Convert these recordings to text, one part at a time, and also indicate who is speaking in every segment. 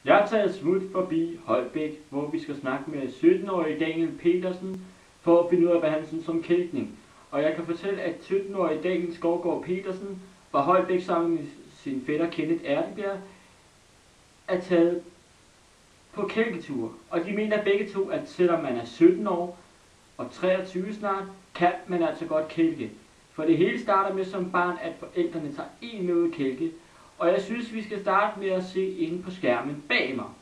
Speaker 1: Jeg har taget smut forbi Holbæk, hvor vi skal snakke med 17-årige Daniel Petersen for at finde ud af, hvad han synes om kælkning. Og jeg kan fortælle, at 17-årige Daniel Skovgaard Petersen fra Holbæk sammen med sin fætter Kenneth Erdebjerg er taget på kælketur. Og de mener begge to, at selvom man er 17 år og 23 snart, kan man altså godt kælke. For det hele starter med som barn, at forældrene tager en med ud at kælke. Og jeg synes, vi skal starte med at se inde på skærmen bag mig.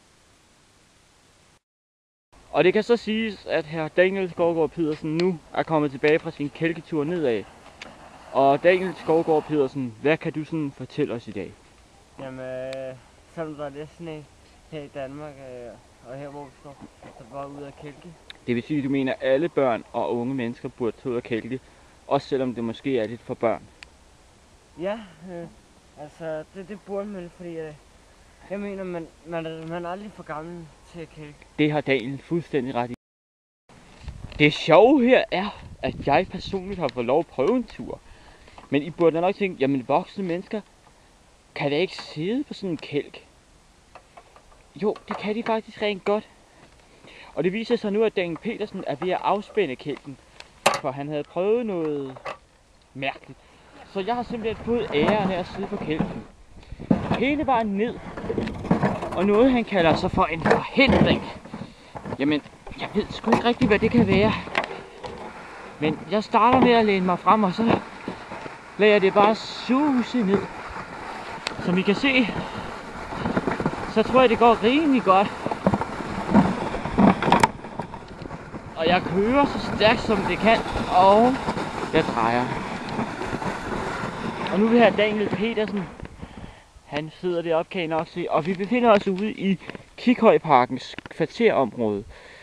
Speaker 2: Og det kan så siges, at hr. Daniel Skovgaard Petersen nu er kommet tilbage fra sin kælketur nedad. Og Daniel Skovgaard Petersen, hvad kan du sådan fortælle os i dag?
Speaker 3: Jamen, selvom der er lidt sne her i Danmark, og her hvor vi står, så bare ud af kælke.
Speaker 2: Det vil sige, at du mener, at alle børn og unge mennesker burde tage ud og kælke, også selvom det måske er lidt for børn.
Speaker 3: Ja, altså det burde man, fordi jeg mener, man er aldrig for gammel til at kælke.
Speaker 2: Det har Daniel fuldstændig ret i. Det sjove her er, at jeg personligt har fået lov at prøve en tur. Men I burde da nok tænke, jamen voksne mennesker, kan da ikke sidde på sådan en kælk? Jo, det kan de faktisk rent godt. Og det viser sig nu, at Daniel Petersen er ved at afspænde kælken, for han havde prøvet noget mærkeligt. Så jeg har simpelthen fået æren af at sidde på kælken hele vejen ned. Og noget han kalder sig for en forhindring. Jamen, jeg ved sgu ikke rigtig, hvad det kan være. Men jeg starter med at læne mig frem, og så lader jeg det bare suse ned. Som I kan se, så tror jeg, det går rimelig godt. Og jeg kører så stærkt som det kan, og jeg drejer. Og nu vil her Daniel Petersen, han sidder deroppe, kan I nok se, og vi befinder os ude i Kikhøjparkens kvarterområde.